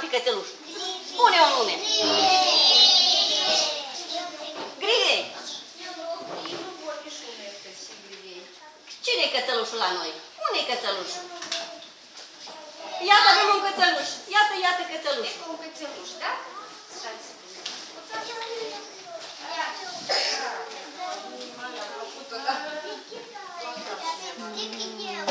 cățelușul? Spune-o în lume. Grigei. Cine-i cățelușul la noi? Unde-i cățelușul? Iată, avem un cățeluș. Iată, iată cățelușul. E un cățeluș, da? Stați.